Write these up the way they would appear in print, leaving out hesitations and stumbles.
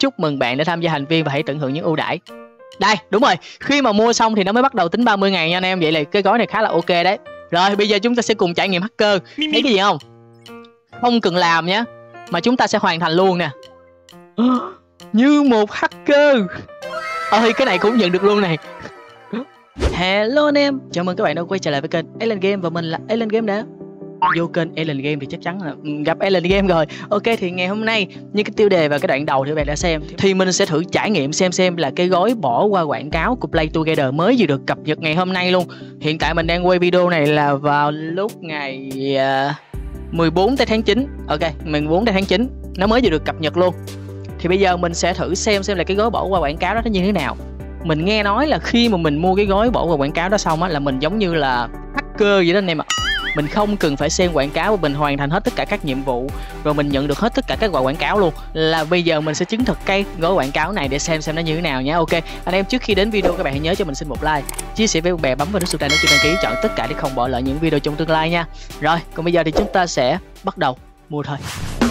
Chúc mừng bạn đã tham gia thành viên và hãy tận hưởng những ưu đãi. Đây, đúng rồi, khi mà mua xong thì nó mới bắt đầu tính 30 ngày nha anh em. Vậy là cái gói này khá là ok đấy. Rồi bây giờ chúng ta sẽ cùng trải nghiệm hacker. Thấy cái gì không? Không cần làm nhé, mà chúng ta sẽ hoàn thành luôn nè. Như một hacker. Ôi cái này cũng nhận được luôn này. Hello anh em, chào mừng các bạn đã quay trở lại với kênh Allen Game. Và mình là Allen Game đã vô kênh Allen Game thì chắc chắn là gặp Allen Game rồi. Ok, thì ngày hôm nay như cái tiêu đề và cái đoạn đầu thì các bạn đã xem, thì mình sẽ thử trải nghiệm xem là cái gói bỏ qua quảng cáo của Play Together mới vừa được cập nhật ngày hôm nay luôn. Hiện tại mình đang quay video này là vào lúc ngày 14 tháng 9. Ok, 14 tháng 9 nó mới vừa được cập nhật luôn. Thì bây giờ mình sẽ thử xem là cái gói bỏ qua quảng cáo đó nó như thế nào. Mình nghe nói là khi mà mình mua cái gói bỏ qua quảng cáo đó xong á, là mình giống như là hacker vậy đó anh em ạ. Mình không cần phải xem quảng cáo và mình hoàn thành hết tất cả các nhiệm vụ, rồi mình nhận được hết tất cả các quảng cáo luôn. Là bây giờ mình sẽ chứng thực cái gói quảng cáo này để xem nó như thế nào nhé. Ok, anh em trước khi đến video các bạn hãy nhớ cho mình xin một like, chia sẻ với bạn bè, bấm vào nút subscribe, nút đăng ký, chọn tất cả để không bỏ lỡ những video trong tương lai nha. Rồi, còn bây giờ thì chúng ta sẽ bắt đầu mua thôi.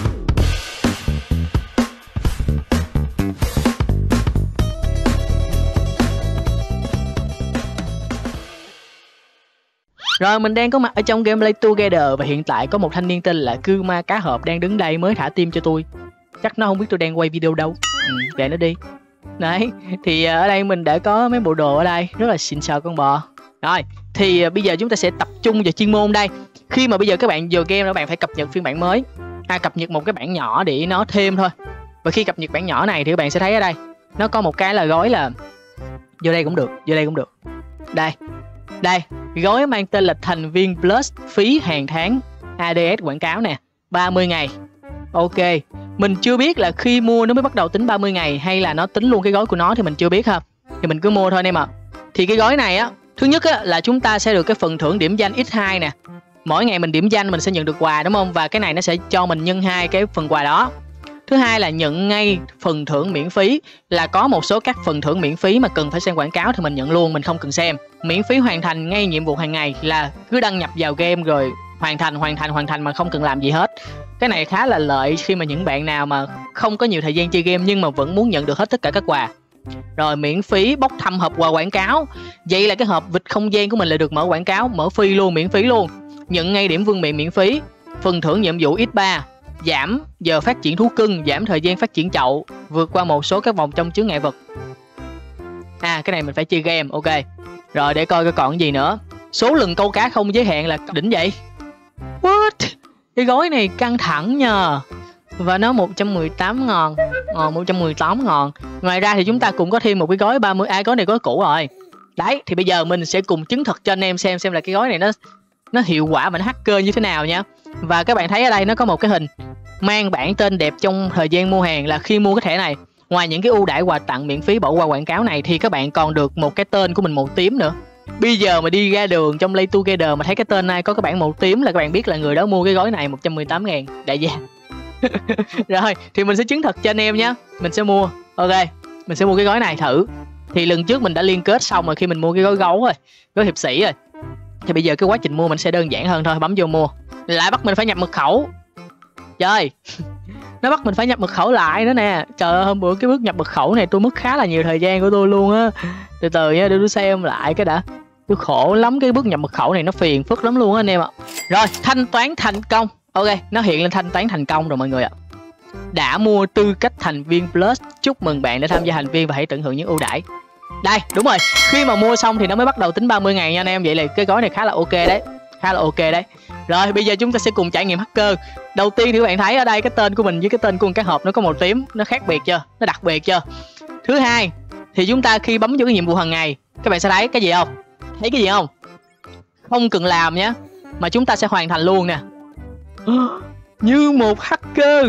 Rồi mình đang có mặt ở trong game Play Together và hiện tại có một thanh niên tên là Cư Ma Cá Hộp đang đứng đây mới thả tim cho tôi. Chắc nó không biết tôi đang quay video đâu. Để nó đi. Đấy, thì ở đây mình đã có mấy bộ đồ ở đây, rất là xịn sò con bò. Rồi, thì bây giờ chúng ta sẽ tập trung vào chuyên môn đây. Khi mà bây giờ các bạn vào game các bạn phải cập nhật phiên bản mới. Cập nhật một cái bản nhỏ để nó thêm thôi. Và khi cập nhật bản nhỏ này thì các bạn sẽ thấy ở đây nó có một cái là gói là vô đây cũng được, vô đây cũng được. Đây, gói mang tên là thành viên Plus, phí hàng tháng, ADS quảng cáo nè, 30 ngày. Ok, mình chưa biết là khi mua nó mới bắt đầu tính 30 ngày hay là nó tính luôn cái gói của nó thì mình chưa biết ha. Thì mình cứ mua thôi anh em ạ. Thì cái gói này á, thứ nhất á là chúng ta sẽ được cái phần thưởng điểm danh X2 nè. Mỗi ngày mình điểm danh mình sẽ nhận được quà đúng không? Và cái này nó sẽ cho mình nhân 2 cái phần quà đó. Thứ hai là nhận ngay phần thưởng miễn phí, là có một số các phần thưởng miễn phí mà cần phải xem quảng cáo thì mình nhận luôn, mình không cần xem. Miễn phí hoàn thành ngay nhiệm vụ hàng ngày, là cứ đăng nhập vào game rồi hoàn thành mà không cần làm gì hết. Cái này khá là lợi khi mà những bạn nào mà không có nhiều thời gian chơi game nhưng mà vẫn muốn nhận được hết tất cả các quà. Rồi miễn phí bốc thăm hộp quà quảng cáo. Vậy là cái hộp vịt không gian của mình lại được mở quảng cáo, mở free luôn, miễn phí luôn. Nhận ngay điểm vương miện miễn phí. Phần thưởng nhiệm vụ X3, giảm giờ phát triển thú cưng, giảm thời gian phát triển chậu, vượt qua một số các vòng trong chướng ngại vật. Cái này mình phải chơi game. Ok, rồi để coi còn gì nữa. Số lần câu cá không giới hạn là đỉnh vậy. What? Cái gói này căng thẳng nhờ. Và nó 118 ngàn. 118 ngàn. Ngoài ra thì chúng ta cũng có thêm một cái gói 30. Gói này gói cũ rồi. Đấy, thì bây giờ mình sẽ cùng chứng thực cho anh em xem là cái gói này nó hiệu quả và nó hacker như thế nào nha. Và các bạn thấy ở đây nó có một cái hình mang bản tên đẹp trong thời gian mua hàng, là khi mua cái thẻ này, ngoài những cái ưu đãi quà tặng miễn phí bỏ qua quảng cáo này thì các bạn còn được một cái tên của mình màu tím nữa. Bây giờ mà đi ra đường trong Play Together mà thấy cái tên này có cái bản màu tím là các bạn biết là người đó mua cái gói này 118 ngàn đại gia. Rồi thì mình sẽ chứng thực cho anh em nhé. Mình sẽ mua. Ok, mình sẽ mua cái gói này thử. Thì lần trước mình đã liên kết xong rồi khi mình mua cái gói gấu rồi, gói hiệp sĩ rồi. Thì bây giờ cái quá trình mua mình sẽ đơn giản hơn thôi. Bấm vô mua. Lại bắt mình phải nhập mật khẩu. Trời, nó bắt mình phải nhập mật khẩu lại nữa nè. Trời ơi, hôm bữa cái bước nhập mật khẩu này tôi mất khá là nhiều thời gian của tôi luôn á. Từ từ nha, để tôi xem lại cái đã. Tôi khổ lắm, cái bước nhập mật khẩu này nó phiền phức lắm luôn á anh em ạ. Rồi, thanh toán thành công. Ok, nó hiện lên thanh toán thành công rồi mọi người ạ. Đã mua tư cách thành viên Plus. Chúc mừng bạn đã tham gia thành viên và hãy tận hưởng những ưu đãi. Đây, đúng rồi, khi mà mua xong thì nó mới bắt đầu tính 30 ngày nha anh em. Vậy là cái gói này khá là ok đấy. Khá là ok đấy. Rồi bây giờ chúng ta sẽ cùng trải nghiệm hacker. Đầu tiên thì các bạn thấy ở đây cái tên của mình với cái tên của cái hộp nó có màu tím, nó khác biệt chưa? Nó đặc biệt chưa? Thứ hai thì chúng ta khi bấm vô cái nhiệm vụ hàng ngày, các bạn sẽ thấy cái gì không? Thấy cái gì không? Không cần làm nhé, mà chúng ta sẽ hoàn thành luôn nè. Như một hacker.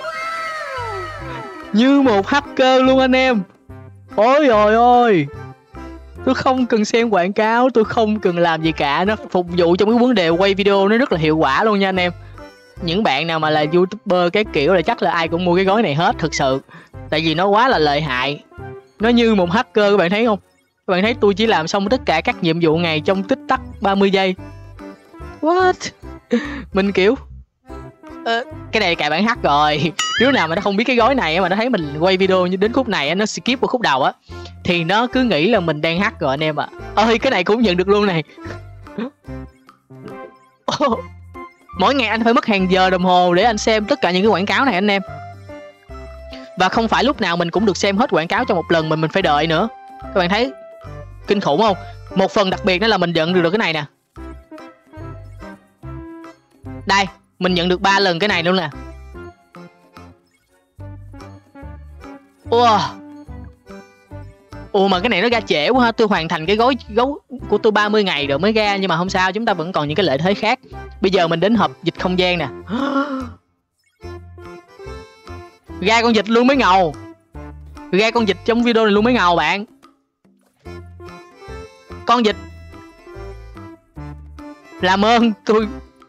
Như một hacker luôn anh em. Ôi trời ơi, tôi không cần xem quảng cáo, tôi không cần làm gì cả. Nó phục vụ trong cái vấn đề quay video nó rất là hiệu quả luôn nha anh em. Những bạn nào mà là YouTuber cái kiểu là chắc là ai cũng mua cái gói này hết thực sự. Tại vì nó quá là lợi hại. Nó như một hacker, các bạn thấy không? Các bạn thấy tôi chỉ làm xong tất cả các nhiệm vụ ngày trong tích tắc 30 giây. What? Mình kiểu Cái này cài bản hack rồi. Đứa nào mà nó không biết cái gói này mà nó thấy mình quay video như đến khúc này nó skip qua khúc đầu á thì nó cứ nghĩ là mình đang hack rồi anh em ạ. Ơi cái này cũng nhận được luôn này. Mỗi ngày anh phải mất hàng giờ đồng hồ để anh xem tất cả những cái quảng cáo này anh em. Và không phải lúc nào mình cũng được xem hết quảng cáo trong một lần mà mình phải đợi nữa. Các bạn thấy kinh khủng không? Một phần đặc biệt đó là mình nhận được cái này nè. Đây, mình nhận được 3 lần cái này luôn nè. Ủa mà cái này nó ra trễ quá ha. Tôi hoàn thành cái gói của tôi 30 ngày rồi mới ra. Nhưng mà không sao, chúng ta vẫn còn những cái lợi thế khác. Bây giờ mình đến hộp dịch không gian nè. Ra con vịt luôn mới ngầu. Ra con vịt trong video này luôn mới ngầu bạn. Con vịt. Làm ơn tôi.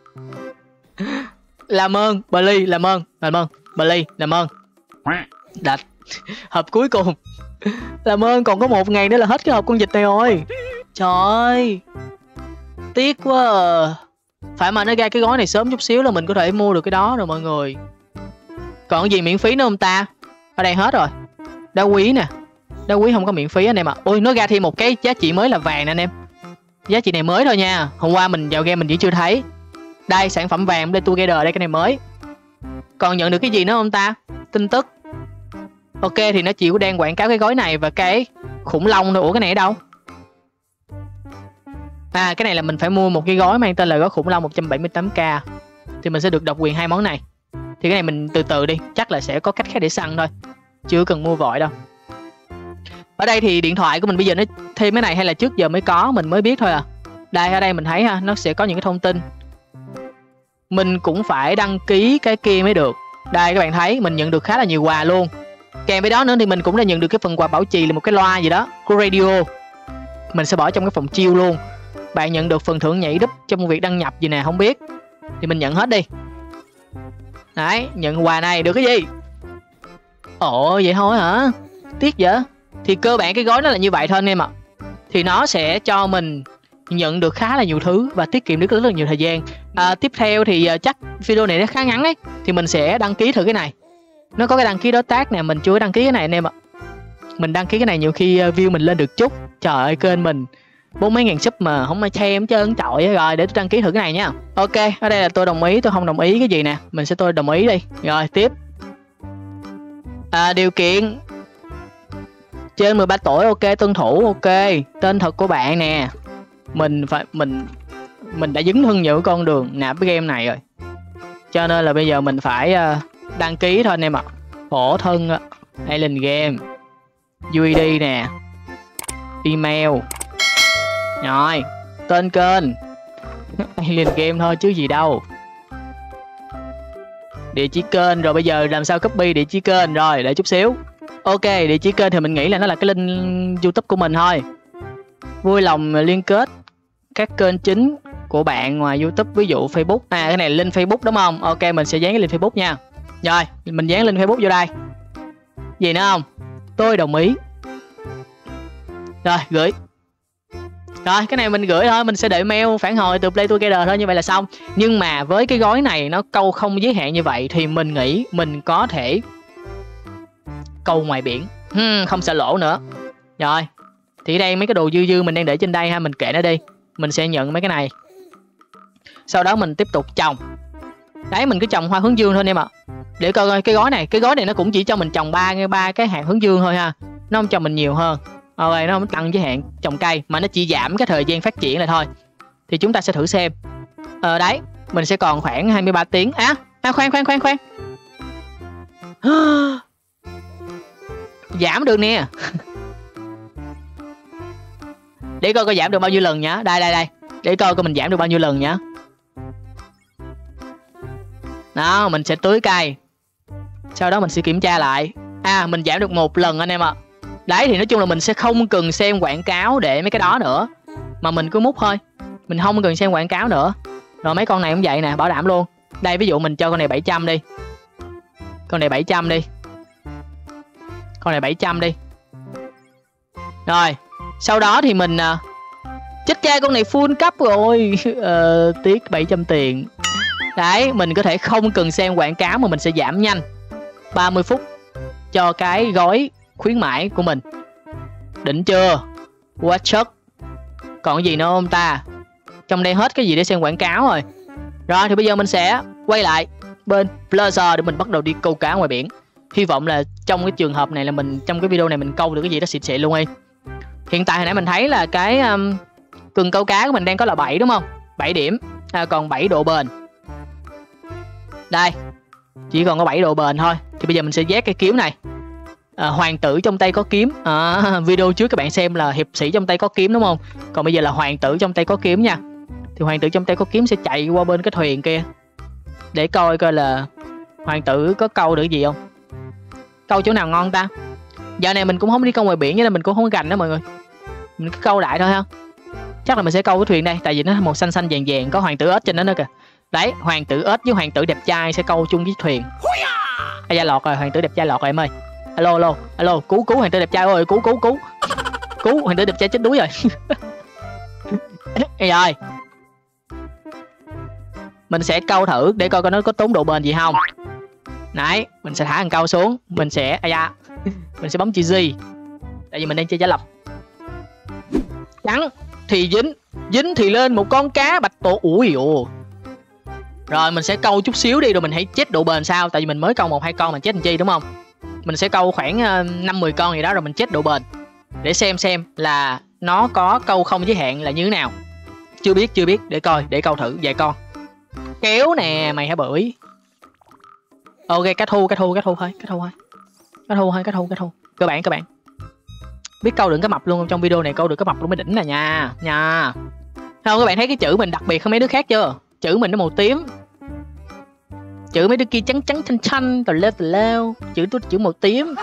Làm ơn Billy, làm ơn Billy, làm ơn. Đạch. Hộp cuối cùng. Làm ơn, còn có 1 ngày nữa là hết cái hộp con vịt này rồi. Trời ơi, tiếc quá à. Phải mà nó ra cái gói này sớm chút xíu là mình có thể mua được cái đó rồi mọi người. Còn cái gì miễn phí nữa không ta? Ở đây hết rồi. Đá quý nè. Đá quý không có miễn phí anh em ạ. Ôi nó ra thêm một cái giá trị mới là vàng nè anh em. Giá trị này mới thôi nha. Hôm qua mình vào game mình chỉ chưa thấy. Đây sản phẩm vàng Play Together đây, cái này mới. Còn nhận được cái gì nữa không ta? Tin tức. Ok thì nó chỉ đang quảng cáo cái gói này và cái khủng long thôi. Ủa cái này ở đâu? À cái này là mình phải mua một cái gói mang tên là gói khủng long 178k. Thì mình sẽ được độc quyền 2 món này. Thì cái này mình từ từ đi. Chắc là sẽ có cách khác để săn thôi. Chưa cần mua vội đâu. Ở đây thì điện thoại của mình bây giờ nó thêm cái này hay là trước giờ mới có, mình mới biết thôi à. Đây ở đây mình thấy ha, nó sẽ có những cái thông tin. Mình cũng phải đăng ký cái kia mới được. Đây các bạn thấy mình nhận được khá là nhiều quà luôn. Kèm với đó nữa thì mình cũng đã nhận được cái phần quà bảo trì là một cái loa gì đó của radio. Mình sẽ bỏ trong cái phòng chiêu luôn. Bạn nhận được phần thưởng nhảy đúp trong việc đăng nhập gì nè không biết. Thì mình nhận hết đi. Đấy, nhận quà này được cái gì? Ồ vậy thôi hả? Tiếc vậy. Thì cơ bản cái gói nó là như vậy thôi anh em ạ. Thì nó sẽ cho mình nhận được khá là nhiều thứ và tiết kiệm được rất là nhiều thời gian. Tiếp theo thì chắc video này nó khá ngắn ấy. Thì mình sẽ đăng ký thử cái này. Nó có cái đăng ký đối tác nè, mình chưa đăng ký cái này anh em ạ. Mình đăng ký cái này nhiều khi view mình lên được chút. Trời ơi kênh mình 40 mấy ngàn sub mà không ai xem trơn trọi. Rồi để tôi đăng ký thử cái này nha. Ok, ở đây là tôi đồng ý, tôi không đồng ý cái gì nè. Mình sẽ tôi đồng ý đi. Rồi tiếp. Điều kiện trên 13 tuổi, ok, tuân thủ, ok. Tên thật của bạn nè. Mình đã dấn thân vào con đường nạp cái game này rồi. Cho nên là bây giờ mình phải đăng ký thôi anh em ạ. Phổ thân Alien Game, UID nè, email. Rồi, tên kênh Alien Game thôi chứ gì đâu. Địa chỉ kênh, rồi bây giờ làm sao copy địa chỉ kênh. Rồi để chút xíu. Ok, địa chỉ kênh thì mình nghĩ là nó là cái link YouTube của mình thôi. Vui lòng liên kết các kênh chính của bạn ngoài YouTube, ví dụ Facebook. Cái này link Facebook đúng không? Ok, mình sẽ dán cái link Facebook nha. Rồi, mình dán link Facebook vô đây. Gì nữa không? Tôi đồng ý. Rồi, gửi. Rồi, cái này mình gửi thôi, mình sẽ đợi mail phản hồi từ Play Together thôi, như vậy là xong. Nhưng mà với cái gói này nó câu không giới hạn như vậy thì mình nghĩ mình có thể câu ngoài biển. Không sợ lỗ nữa. Rồi, thì đây mấy cái đồ dư dư mình đang để trên đây ha, mình kệ nó đi. Mình sẽ nhận mấy cái này. Sau đó mình tiếp tục trồng. Đấy, mình cứ trồng hoa hướng dương thôi em ạ. Để coi cái gói này nó cũng chỉ cho mình trồng ba cái hạt hướng dương thôi ha. Nó không cho mình nhiều hơn. Ok, nó không tăng giới hạn trồng cây mà nó chỉ giảm cái thời gian phát triển lại thôi. Thì chúng ta sẽ thử xem. Đấy, mình sẽ còn khoảng 23 tiếng. Khoan. Giảm được nè. Để coi giảm được bao nhiêu lần nhá. Đây. Để coi mình giảm được bao nhiêu lần nhá. Đó, mình sẽ tưới cây. Sau đó mình sẽ kiểm tra lại. Mình giảm được 1 lần anh em ạ. Đấy, thì nói chung là mình sẽ không cần xem quảng cáo để mấy cái đó nữa. Mà mình cứ múc thôi. Mình không cần xem quảng cáo nữa. Rồi mấy con này cũng vậy nè, bảo đảm luôn. Đây, ví dụ mình cho con này 700 đi. Con này 700 đi. Con này 700 đi. Rồi, sau đó thì mình chết cha, con này full cấp rồi. Tiếc 700 tiền. Đấy, mình có thể không cần xem quảng cáo mà mình sẽ giảm nhanh 30 phút cho cái gói khuyến mãi của mình. Đỉnh chưa? Quá chất. Còn gì nữa không ta? Trong đây hết cái gì để xem quảng cáo rồi. Rồi thì bây giờ mình sẽ quay lại bên Plaza để mình bắt đầu đi câu cá ngoài biển. Hy vọng là trong cái trường hợp này là trong cái video này mình câu được cái gì đó xịn xịn luôn đi. Hiện tại hồi nãy mình thấy là cái cần câu cá của mình đang có là 7 đúng không? 7 điểm, còn 7 độ bền. Đây, chỉ còn có 7 độ bền thôi. Thì bây giờ mình sẽ vét cái kiếm này. Hoàng tử trong tay có kiếm. Video trước các bạn xem là hiệp sĩ trong tay có kiếm đúng không? Còn bây giờ là hoàng tử trong tay có kiếm nha. Thì hoàng tử trong tay có kiếm sẽ chạy qua bên cái thuyền kia để coi là hoàng tử có câu được gì không. Câu chỗ nào ngon ta? Giờ này mình cũng không đi câu ngoài biển cho nên mình cũng không có gành đó mọi người. Mình cứ câu đại thôi ha. Chắc là mình sẽ câu cái thuyền đây, tại vì nó màu xanh xanh vàng vàng, có hoàng tử ếch trên đó nữa kìa. Đấy, hoàng tử ếch với hoàng tử đẹp trai sẽ câu chung với thuyền. Ai da lọt rồi, hoàng tử đẹp trai lọt rồi em ơi. Alo, cứu hoàng tử đẹp trai ơi, cứu hoàng tử đẹp trai chết đuối rồi. Ê rồi. Mình sẽ câu thử để coi nó có tốn độ bền gì không. Đấy, mình sẽ thả thằng câu xuống, mình sẽ mình sẽ bấm chữ G. Tại vì mình đang chơi giả lập. Trắng thì dính thì lên một con cá bạch tuộc. Ui ồ. Rồi mình sẽ câu chút xíu đi rồi mình hãy chết độ bền sau, tại vì mình mới câu 1-2 con mình chết làm chi đúng không? Mình sẽ câu khoảng 5-10 con gì đó rồi mình chết độ bền để xem là nó có câu không giới hạn là như thế nào. Chưa biết, để câu thử vài con. Kéo nè, mày hả bưởi. Ok, cá thu thôi. Cơ bản. Biết câu được cái mập luôn không? Trong video này câu được cái mập luôn mới đỉnh nè nha. Không, các bạn thấy cái chữ mình đặc biệt hơn mấy đứa khác chưa? Chữ mình nó màu tím. Chữ mấy đứa kia trắng xanh tào leo. Chữ màu tím.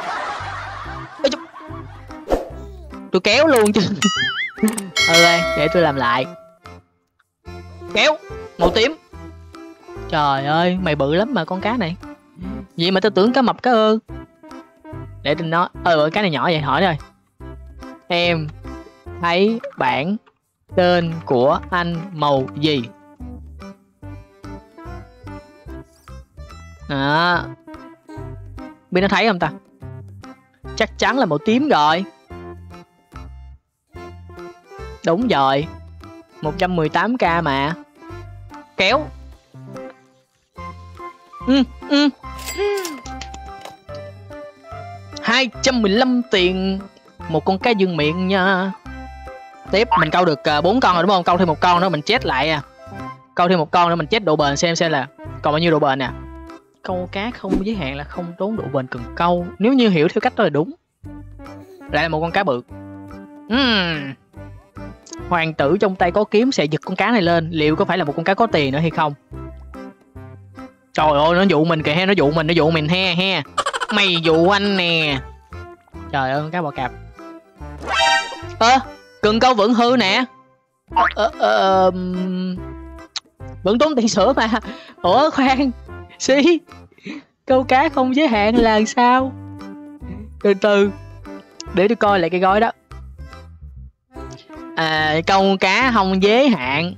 Tôi kéo luôn chứ. Ok, để tôi làm lại. Kéo màu tím. Trời ơi, mày bự lắm mà con cá này. Vậy mà tao tưởng cá mập cá ơ. Để tôi nói, cái này nhỏ vậy, hỏi rồi. Em thấy bảng tên của anh màu gì? Biết nó thấy không ta? Chắc chắn là màu tím rồi. Đúng rồi, 118k mà. Kéo. 215 tiền một con cá dương miệng nha. Tiếp mình câu được 4 con rồi đúng không? Câu thêm một con nữa mình chết lại. Câu thêm một con nữa mình chết độ bền xem là còn bao nhiêu độ bền nè. Câu cá không giới hạn là không tốn độ bền cần câu. Nếu như hiểu theo cách đó là đúng. Lại là một con cá bự. Hoàng tử trong tay có kiếm sẽ giật con cá này lên. Liệu có phải là một con cá có tiền nữa hay không? Trời ơi, nó dụ mình kìa he, nó dụ mình he. Mày dụ anh nè. Trời ơi, con cá bò cạp. Cần câu vẫn hư nè. Vẫn tốn tiền sữa mà. Ủa khoan. Câu cá không giới hạn là sao? Từ để tôi coi lại cái gói đó. Câu cá không giới hạn.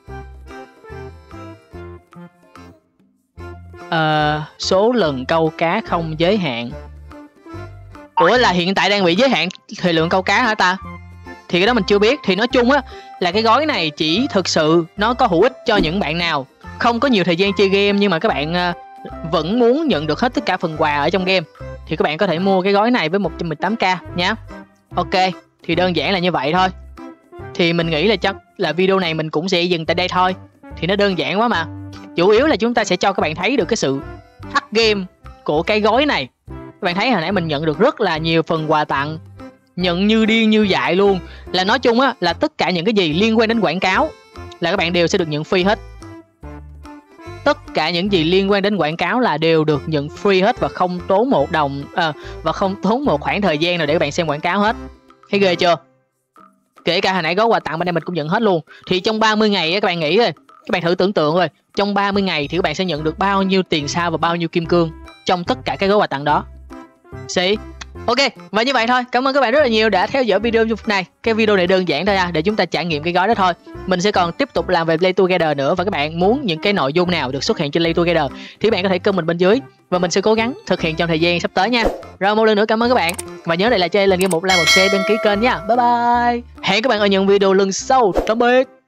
Số lần câu cá không giới hạn. Ủa là hiện tại đang bị giới hạn thời lượng câu cá hả ta? Thì cái đó mình chưa biết. Thì nói chung á là cái gói này chỉ thực sự nó có hữu ích cho những bạn nào không có nhiều thời gian chơi game nhưng mà các bạn vẫn muốn nhận được hết tất cả phần quà ở trong game. Thì các bạn có thể mua cái gói này với 118k nhé. Ok, thì đơn giản là như vậy thôi. Thì mình nghĩ là chắc là video này mình cũng sẽ dừng tại đây thôi. Thì nó đơn giản quá mà. Chủ yếu là chúng ta sẽ cho các bạn thấy được cái sự hack game của cái gói này. Các bạn thấy hồi nãy mình nhận được rất là nhiều phần quà tặng, nhận như điên như dại luôn. Là nói chung á là tất cả những cái gì liên quan đến quảng cáo là các bạn đều sẽ được nhận free hết. Tất cả những gì liên quan đến quảng cáo là đều được nhận free hết và không tốn một đồng và không tốn một khoảng thời gian nào để các bạn xem quảng cáo hết. Thấy ghê chưa? Kể cả hồi nãy gói quà tặng bên đây mình cũng nhận hết luôn. Thì trong 30 ngày á, các bạn nghĩ thôi, các bạn thử tưởng tượng rồi, trong 30 ngày thì các bạn sẽ nhận được bao nhiêu tiền sao và bao nhiêu kim cương trong tất cả cái gói quà tặng đó. See? Ok, và như vậy thôi. Cảm ơn các bạn rất là nhiều đã theo dõi video trong phút này. Cái video này đơn giản thôi để chúng ta trải nghiệm cái gói đó thôi. Mình sẽ còn tiếp tục làm về Play Together nữa, và các bạn muốn những cái nội dung nào được xuất hiện trên Play Together thì các bạn có thể comment bên dưới và mình sẽ cố gắng thực hiện trong thời gian sắp tới nha. Rồi một lần nữa cảm ơn các bạn. Và nhớ đây là chơi lên game một like một share đăng ký kênh nha. Bye bye. Hẹn các bạn ở những video lần sau. Tạm biệt.